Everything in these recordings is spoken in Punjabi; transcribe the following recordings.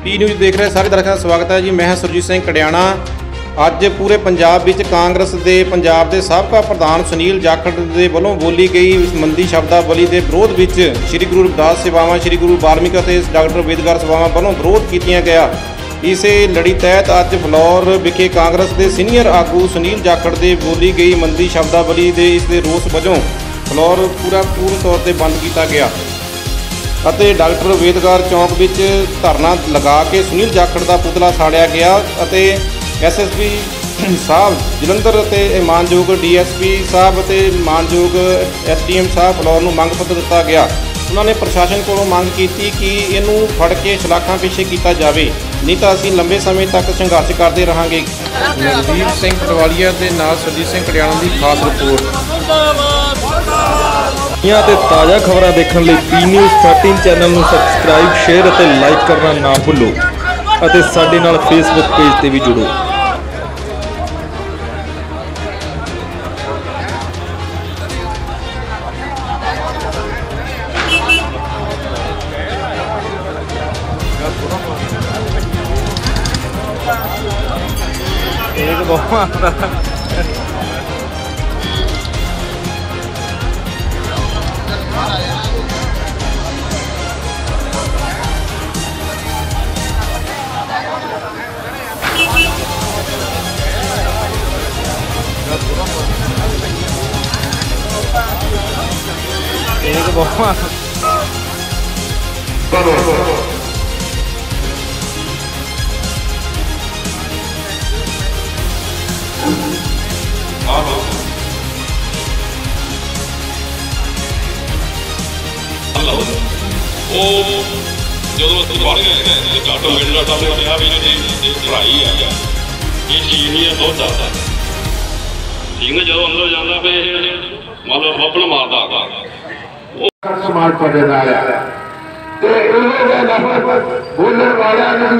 ਪੀ ਨਿਊਜ਼ ਦੇਖ ਰਹੇ ਸਾਰੇ ਦਰਸ਼ਕਾਂ ਦਾ ਸਵਾਗਤ ਹੈ ਜੀ। ਮੈਂ ਹਾਂ ਸੁਰਜੀਤ ਸਿੰਘ ਕੜਿਆਣਾ। ਅੱਜ ਪੂਰੇ ਪੰਜਾਬ ਵਿੱਚ ਕਾਂਗਰਸ ਦੇ ਪੰਜਾਬ ਦੇ ਸਾਬਕਾ ਪ੍ਰਧਾਨ ਸੁਨੀਲ ਜਾਖੜ ਦੇ ਵੱਲੋਂ ਬੋਲੀ ਗਈ ਮੰਦੀ ਸ਼ਬਦਾਵਲੀ ਦੇ ਵਿਰੋਧ ਵਿੱਚ ਸ੍ਰੀ ਗੁਰੂ ਰਵਿਦਾਸ ਸੇਵਾਵਾਂ, ਸ੍ਰੀ ਗੁਰੂ ਵਾਲਮੀਕੀ ਅਤੇ ਡਾਕਟਰ ਅੰਬੇਦਕਰ ਸੇਵਾਵਾਂ ਵੱਲੋਂ ਵਿਰੋਧ ਕੀਤਾ ਗਿਆ। ਇਸੇ ਲੜੀ ਤਹਿਤ ਅੱਜ ਫਲੋਰ ਵਿਖੇ ਕਾਂਗਰਸ ਦੇ ਸੀਨੀਅਰ ਆਗੂ ਸੁਨੀਲ ਜਾਖੜ ਦੇ ਬੋਲੀ ਗਈ ਮੰਦੀ ਸ਼ਬਦਾਵਲੀ ਦੇ ਇਸ ਦੇ ਰੋਸ ਵਜੋਂ ਫਲੋਰ ਪੂਰਨ ਤੌਰ ਤੇ ਬੰਦ ਕੀਤਾ ਗਿਆ ਅਤੇ ਡਾਕਟਰ ਅੰਬੇਦਕਰ ਚੌਂਕ ਵਿੱਚ ਧਰਨਾ ਲਗਾ ਕੇ ਸੁਨੀਲ ਜਾਖੜ ਦਾ ਪੁਤਲਾ ਸਾੜਿਆ ਗਿਆ ਅਤੇ ਐਸਐਸਪੀ ਸਾਹਿਬ ਜਲੰਧਰ ਅਤੇ ਮਾਨਯੋਗ ਡੀਐਸਪੀ ਸਾਹਿਬ ਅਤੇ ਮਾਨਯੋਗ ਐਸਡੀਐਮ ਸਾਹਿਬ ਫਲੋਰ ਨੂੰ ਮੰਗ ਪੱਤਰ ਦਿੱਤਾ ਗਿਆ। ਉਹਨਾਂ ਨੇ ਪ੍ਰਸ਼ਾਸਨ ਕੋਲੋਂ ਮੰਗ ਕੀਤੀ ਕਿ ਇਹਨੂੰ ਫੜ ਕੇ ਸਲਾਖਾਂ ਪਿੱਛੇ ਕੀਤਾ ਜਾਵੇ, ਨਹੀਂ ਤਾਂ ਅਸੀਂ ਲੰਬੇ ਸਮੇਂ ਤੱਕ ਸੰਘਰਸ਼ ਕਰਦੇ ਰਹਾਂਗੇ। ਮਨਦੀਪ ਸਿੰਘ ਪਟਵਾਲੀਆ ਦੇ ਨਾਲ ਸੁਰਜੀਤ ਸਿੰਘ ਕੜਿਆਣਾ ਦੀ ਖਾਸ ਰਿਪੋਰਟ। ਤੇ ਤਾਜ਼ਾ ਖਬਰਾਂ ਦੇਖਣ ਲਈ ਪੀ ਨਿਊਜ਼ 13 ਚੈਨਲ ਨੂੰ ਸਬਸਕ੍ਰਾਈਬ, ਸ਼ੇਅਰ ਅਤੇ ਲਾਈਕ ਕਰਨਾ ਨਾ ਭੁੱਲੋ ਅਤੇ ਸਾਡੇ ਨਾਲ ਫੇਸਬੁੱਕ ਪੇਜ ਤੇ ਵੀ ਜੁੜੋ। ਇਹ ਬਹੁਤ ਜਦੋਂ ਅਸੀਂ ਪੜ੍ਹ ਗਏ ਡਾਕਟਰ ਅੰਬੇਦਕਰ ਸਾਹਿਬ ਨੇ ਕਿਹਾ ਵੀ ਜਿਹੜੀ ਪੜ੍ਹਾਈ ਆ ਇਹ ਚੀਜ਼ ਨਹੀਂ ਹੈ, ਬਹੁਤ ਜ਼ਿਆਦਾ ਠੀਕ ਹੈ। ਜਦੋਂ ਅੰਦਰ ਜਾਂਦਾ ਫਿਰ ਮਤਲਬ ਬੱਬਲ ਮਾਰਦਾ ਉਹ ਸਮਾਜ ਪੜ੍ਹੇ ਨਾਲ ਤੇ ਇਹਨਾਂ ਦੇ ਲਫ਼ਜ਼ ਬੋਲਣ ਵਾਲਿਆਂ ਨੂੰ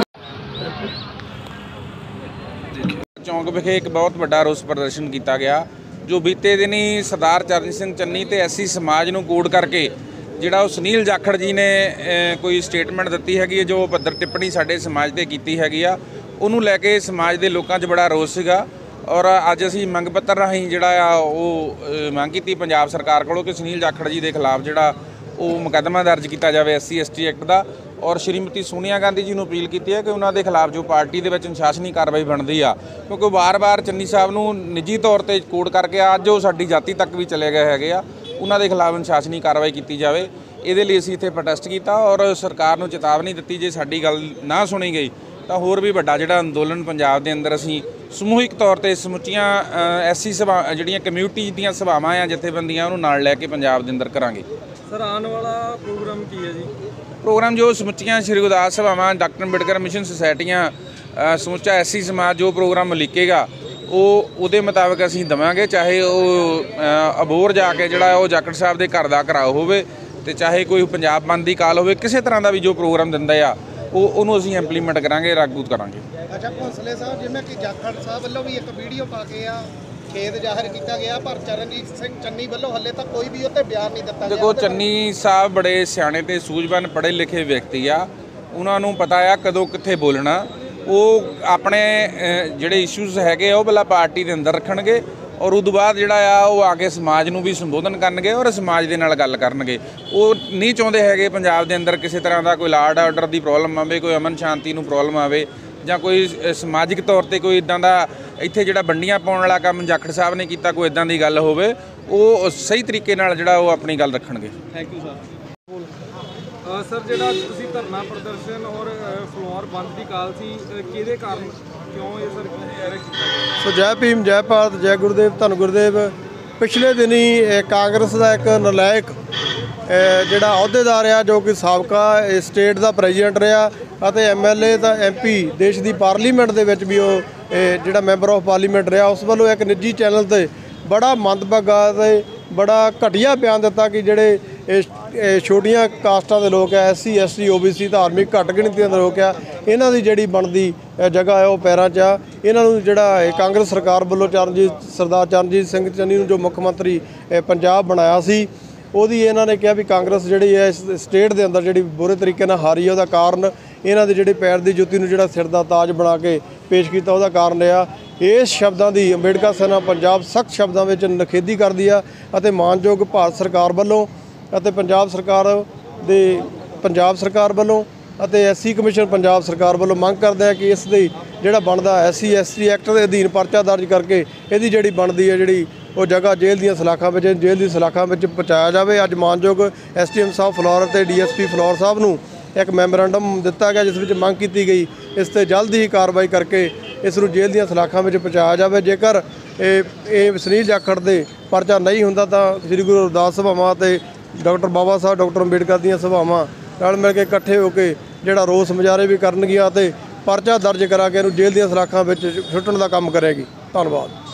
ਚੌਂਕ ਵਿਖੇ ਇੱਕ ਬਹੁਤ ਵੱਡਾ ਰੋਸ ਪ੍ਰਦਰਸ਼ਨ ਕੀਤਾ ਗਿਆ, ਜੋ ਬੀਤੇ ਦਿਨੀ ਸਰਦਾਰ ਚਰਨ ਸਿੰਘ ਚੰਨੀ ਤੇ ਐਸਸੀ ਸਮਾਜ ਨੂੰ ਕੋਡ ਕਰਕੇ ਜਿਹੜਾ ਉਹ ਸੁਨੀਲ ਜਾਖੜ ਜੀ ਨੇ ਕੋਈ ਸਟੇਟਮੈਂਟ ਦਿੱਤੀ ਹੈਗੀ ਹੈ, ਜੋ ਭੱਦਰ ਟਿੱਪਣੀ ਸਾਡੇ ਸਮਾਜ 'ਤੇ ਕੀਤੀ ਹੈਗੀ ਆ, ਉਹਨੂੰ ਲੈ ਕੇ ਸਮਾਜ ਦੇ ਲੋਕਾਂ 'ਚ ਬੜਾ ਰੋਸ ਸੀਗਾ। ਔਰ ਅੱਜ ਅਸੀਂ ਮੰਗ ਪੱਤਰ ਰਾਹੀਂ ਜਿਹੜਾ ਆ ਉਹ ਮੰਗ ਕੀਤੀ ਪੰਜਾਬ ਸਰਕਾਰ ਕੋਲੋਂ ਕਿ ਸੁਨੀਲ ਜਾਖੜ ਜੀ ਦੇ ਖਿਲਾਫ ਜਿਹੜਾ ਉਹ ਮੁਕੱਦਮਾ ਦਰਜ ਕੀਤਾ ਜਾਵੇ SC ST ਐਕਟ ਦਾ। ਔਰ ਸ਼੍ਰੀਮਤੀ ਸੋਨੀਆ ਗਾਂਧੀ ਜੀ ਨੂੰ ਅਪੀਲ ਕੀਤੀ ਹੈ ਕਿ ਉਹਨਾਂ ਦੇ ਖਿਲਾਫ ਜੋ ਪਾਰਟੀ ਦੇ ਵਿੱਚ ਅਨੁਸ਼ਾਸਨੀ ਕਾਰਵਾਈ ਬਣਦੀ ਆ, ਕਿਉਂਕਿ ਵਾਰ-ਵਾਰ ਚੰਨੀ ਸਾਹਿਬ ਨੂੰ ਨਿੱਜੀ ਤੌਰ 'ਤੇ ਕੋਡ ਕਰਕੇ ਅੱਜ ਉਹ ਸਾਡੀ ਜਾਤੀ ਤੱਕ ਵੀ ਚਲੇ ਗਏ ਹੈਗੇ ਆ, ਉਹਨਾਂ ਦੇ ਖਿਲਾਫ ਅਨੁਸ਼ਾਸਨੀ ਕਾਰਵਾਈ ਕੀਤੀ ਜਾਵੇ। ਇਹਦੇ ਲਈ ਅਸੀਂ ਇੱਥੇ ਪ੍ਰੋਟੈਸਟ ਕੀਤਾ ਔਰ ਸਰਕਾਰ ਨੂੰ ਚੇਤਾਵਨੀ ਦਿੱਤੀ ਜੇ ਸਾਡੀ ਗੱਲ ਨਾ ਸੁਣੀ ਗਈ ਤਾਂ ਹੋਰ ਵੀ ਵੱਡਾ ਜਿਹੜਾ ਅੰਦੋਲਨ ਪੰਜਾਬ ਦੇ ਅੰਦਰ ਅਸੀਂ ਸਮੂਹਿਕ ਤੌਰ 'ਤੇ ਸਮੁੱਚੀਆਂ SC ਸਭਾ ਜਿਹੜੀਆਂ ਕਮਿਊਨਿਟੀ ਦੀਆਂ ਸਭਾਵਾਂ ਆ ਜਥੇਬੰਦੀਆਂ ਉਹਨੂੰ ਨਾਲ ਲੈ ਕੇ ਪੰਜਾਬ ਦੇ ਅੰਦਰ ਕਰਾਂਗੇ। ਸਰ ਆਉਣ ਵਾਲਾ ਪ੍ਰੋਗਰਾਮ ਕੀ ਹੈ ਜੀ? ਪ੍ਰੋਗਰਾਮ ਜੋ ਸਮੁੱਚੀਆਂ ਸ੍ਰੀ ਗੁਰਦਾਸ ਸਭਾਵਾਂ, ਡਾਕਟਰ ਅੰਬੇਦਕਰ ਮਿਸ਼ਨ ਸੁਸਾਇਟੀਆਂ, ਸਮੁੱਚਾ SC ਸਮਾਜ ਜੋ ਪ੍ਰੋਗਰਾਮ ਲਿਖੇਗਾ ਉਹਦੇ ਮੁਤਾਬਕ ਅਸੀਂ ਦੇਵਾਂਗੇ, ਚਾਹੇ ਉਹ ਅਬੋਹਰ ਜਾ ਕੇ ਜਿਹੜਾ ਉਹ ਜਾਖੜ ਸਾਹਿਬ ਦੇ ਘਰ ਦਾ ਘਰਾਓ ਹੋਵੇ ਤੇ ਚਾਹੇ ਕੋਈ ਪੰਜਾਬ ਬੰਦ ਦੀ ਕਾਲ ਹੋਵੇ, ਕਿਸੇ ਤਰ੍ਹਾਂ ਦਾ ਵੀ ਜੋ ਪ੍ਰੋਗਰਾਮ ਦਿੰਦਾ ਆ ਉਹਨੂੰ ਅਸੀਂ ਇੰਪਲੀਮੈਂਟ ਕਰਾਂਗੇ, ਲਾਗੂ ਕਰਾਂਗੇ। ਅੱਛਾ ਭੋਸਲੇ ਸਾਹਿਬ, ਜਿਵੇਂ ਕਿ ਜਾਖੜ ਸਾਹਿਬ ਵੱਲੋਂ ਵੀ ਇੱਕ ਵੀਡੀਓ ਪਾ ਕੇ ਆ ਖੇਦ ਜ਼ਾਹਿਰ ਕੀਤਾ ਗਿਆ, ਪਰ ਚਰਨਜੀਤ ਸਿੰਘ ਚੰਨੀ ਵੱਲੋਂ ਹੱਲੇ ਤੱਕ ਕੋਈ ਵੀ ਉੱਤੇ ਬਿਆਨ ਨਹੀਂ ਦਿੱਤਾ ਗਿਆ। ਦੇਖੋ ਚੰਨੀ ਸਾਹਿਬ ਬੜੇ ਸਿਆਣੇ ਤੇ ਸੂਝਵਾਨ ਪੜ੍ਹੇ ਲਿਖੇ ਵਿਅਕਤੀ ਆ, ਉਹਨਾਂ ਨੂੰ ਪਤਾ ਆ ਕਦੋਂ ਕਿੱਥੇ ਬੋਲਣਾ। ਉਹ ਆਪਣੇ ਜਿਹੜੇ ਇਸ਼ੂਜ਼ ਹੈਗੇ ਉਹ ਪਹਿਲਾਂ ਪਾਰਟੀ ਦੇ ਅੰਦਰ ਰੱਖਣਗੇ ਔਰ ਉਦੋਂ ਬਾਅਦ ਜਿਹੜਾ ਆ ਉਹ ਆ ਕੇ ਸਮਾਜ ਨੂੰ ਵੀ ਸੰਬੋਧਨ ਕਰਨਗੇ ਔਰ ਸਮਾਜ ਦੇ ਨਾਲ ਗੱਲ ਕਰਨਗੇ। ਉਹ ਨਹੀਂ ਚਾਹੁੰਦੇ ਹੈਗੇ ਪੰਜਾਬ ਦੇ ਅੰਦਰ ਕਿਸੇ ਤਰ੍ਹਾਂ ਦਾ ਕੋਈ ਲਾਅ ਆਰਡਰ ਦੀ ਪ੍ਰੋਬਲਮ ਆਵੇ, ਕੋਈ ਅਮਨ ਸ਼ਾਂਤੀ ਨੂੰ ਪ੍ਰੋਬਲਮ ਆਵੇ ਜਾਂ ਕੋਈ ਸਮਾਜਿਕ ਤੌਰ 'ਤੇ ਕੋਈ ਇੱਦਾਂ ਦਾ ਇੱਥੇ ਜਿਹੜਾ ਵੰਡੀਆਂ ਪਾਉਣ ਵਾਲਾ ਕੰਮ ਜਾਖੜ ਸਾਹਿਬ ਨੇ ਕੀਤਾ, ਕੋਈ ਇੱਦਾਂ ਦੀ ਗੱਲ ਹੋਵੇ, ਉਹ ਸਹੀ ਤਰੀਕੇ ਨਾਲ ਜਿਹੜਾ ਉਹ ਆਪਣੀ ਗੱਲ ਰੱਖਣਗੇ। Thank you sir. ਸਰ ਜਿਹੜਾ ਤੁਸੀਂ ਧਰਨਾ ਪ੍ਰਦਰਸ਼ਨ ਔਰ ਫਲੋਰ ਬੰਦ ਦੀ ਕਾਲ ਸੀ, ਕਿਹਦੇ ਕਾਰਨ ਕਿਉਂ ਇਹ ਸਰ ਕੀਤਾ? ਸੋ ਜੈ ਭੀਮ, ਜੈ ਭਾਰਤ, ਜੈ ਗੁਰਦੇਵ, ਧੰਨ ਗੁਰਦੇਵ। ਪਿਛਲੇ ਦਿਨੀ ਕਾਂਗਰਸ ਦਾ ਇੱਕ ਨਲਾਇਕ ਜਿਹੜਾ ਅਹੁਦੇਦਾਰ ਆ, ਜੋ ਕਿ ਸਾਬਕਾ ਸਟੇਟ ਦਾ ਪ੍ਰੈਜ਼ੀਡੈਂਟ ਰਿਹਾ ਅਤੇ MLA ਤਾਂ MP ਦੇਸ਼ ਦੀ ਪਾਰਲੀਮੈਂਟ ਦੇ ਵਿੱਚ ਵੀ ਉਹ ਜਿਹੜਾ ਮੈਂਬਰ ਆਫ ਪਾਰਲੀਮੈਂਟ ਰਿਹਾ, ਉਸ ਵੱਲੋਂ ਇੱਕ ਨਿੱਜੀ ਚੈਨਲ 'ਤੇ ਬੜਾ ਮੰਦਭਾਗਾ ਤੇ ਬੜਾ ਘਟੀਆ ਬਿਆਨ ਦਿੱਤਾ ਕਿ ਜਿਹੜੇ ਛੋਟੀਆਂ ਕਾਸਟਾਂ ਦੇ ਲੋਕ ਆ, SC ST OBC ਧਾਰਮਿਕ ਘੱਟ ਗਿਣਤੀਆਂ ਦੇ ਲੋਕ ਆ, ਇਹਨਾਂ ਦੀ ਜਿਹੜੀ ਬਣਦੀ ਜਗ੍ਹਾ ਹੈ ਉਹ ਪੈਰਾਂ 'ਚ ਆ। ਇਹਨਾਂ ਨੂੰ ਜਿਹੜਾ ਕਾਂਗਰਸ ਸਰਕਾਰ ਵੱਲੋਂ ਸਰਦਾਰ ਚਰਨਜੀਤ ਸਿੰਘ ਚੰਨੀ ਨੂੰ ਜੋ ਮੁੱਖ ਮੰਤਰੀ ਪੰਜਾਬ ਬਣਾਇਆ ਸੀ, ਉਹਦੀ ਇਹਨਾਂ ਨੇ ਕਿਹਾ ਵੀ ਕਾਂਗਰਸ ਜਿਹੜੀ ਹੈ ਇਸ ਸਟੇਟ ਦੇ ਅੰਦਰ ਜਿਹੜੀ ਬੁਰੇ ਤਰੀਕੇ ਨਾਲ ਹਾਰੀ ਹੈ, ਉਹਦਾ ਕਾਰਨ ਇਹਨਾਂ ਦੇ ਜਿਹੜੇ ਪੈਰ ਦੀ ਜੁੱਤੀ ਨੂੰ ਜਿਹੜਾ ਸਿਰ ਦਾ ਤਾਜ ਬਣਾ ਕੇ ਪੇਸ਼ ਕੀਤਾ, ਉਹਦਾ ਕਾਰਨ ਰਿਹਾ ਇਸ ਸ਼ਬਦਾਂ ਦੀ ਅੰਬੇਡਕਰ ਸੈਨਾ ਪੰਜਾਬ ਸਖਤ ਸ਼ਬਦਾਂ ਵਿੱਚ ਨਿਖੇਧੀ ਕਰਦੀ ਆ ਅਤੇ ਮਾਨਯੋਗ ਭਾਰਤ ਸਰਕਾਰ ਵੱਲੋਂ ਅਤੇ ਪੰਜਾਬ ਸਰਕਾਰ ਵੱਲੋਂ ਅਤੇ ਐਸਸੀ ਕਮਿਸ਼ਨ ਪੰਜਾਬ ਸਰਕਾਰ ਵੱਲੋਂ ਮੰਗ ਕਰਦੇ ਆ ਕਿ ਇਸ ਦੇ ਜਿਹੜਾ ਬਣਦਾ SC ST ਐਕਟ ਦੇ ਅਧੀਨ ਪਰਚਾ ਦਰਜ ਕਰਕੇ ਇਹਦੀ ਜਿਹੜੀ ਬਣਦੀ ਹੈ ਜਿਹੜੀ ਉਹ ਜਗ੍ਹਾ ਜੇਲ੍ਹ ਦੀਆਂ ਸਲਾਖਾਂ ਵਿੱਚ ਪਹੁੰਚਾਇਆ ਜਾਵੇ। ਅੱਜ ਮਾਨਯੋਗ SDM ਸਾਹਿਬ ਫਲੋਰ ਅਤੇ DSP ਫਲੋਰ ਸਾਹਿਬ ਨੂੰ ਇੱਕ ਮੈਮੋਰੈਂਡਮ ਦਿੱਤਾ ਗਿਆ ਜਿਸ ਵਿੱਚ ਮੰਗ ਕੀਤੀ ਗਈ ਇਸ ਤੇ ਜਲਦੀ ਹੀ ਕਾਰਵਾਈ ਕਰਕੇ ਇਸ ਨੂੰ ਜੇਲ੍ਹ ਦੀਆਂ ਸਲਾਖਾਂ ਵਿੱਚ ਪਹੁੰਚਾਇਆ ਜਾਵੇ। ਜੇਕਰ ਇਹ ਸੁਨੀਲ ਜਾਖੜ ਦੇ ਪਰਚਾ ਨਹੀਂ ਹੁੰਦਾ ਤਾਂ ਸ੍ਰੀ ਗੁਰੂ ਰਵਿਦਾਸ ਸਭਾਵਾਂ ਅਤੇ ਡਾਕਟਰ ਬਾਬਾ ਸਾਹਿਬ ਡਾਕਟਰ ਅੰਬੇਡਕਰ ਦੀਆਂ ਸਭਾਵਾਂ ਨਾਲ ਮਿਲ ਕੇ ਇਕੱਠੇ ਹੋ ਕੇ ਜਿਹੜਾ ਰੋਸ ਮੁਜ਼ਾਹਰੇ ਵੀ ਕਰਨਗੀਆਂ ਅਤੇ ਪਰਚਾ ਦਰਜ ਕਰਾ ਕੇ ਇਹਨੂੰ ਜੇਲ੍ਹ ਦੀਆਂ ਸਲਾਖਾਂ ਵਿੱਚ ਸੁੱਟਣ ਦਾ ਕੰਮ ਕਰੇਗੀ। ਧੰਨਵਾਦ।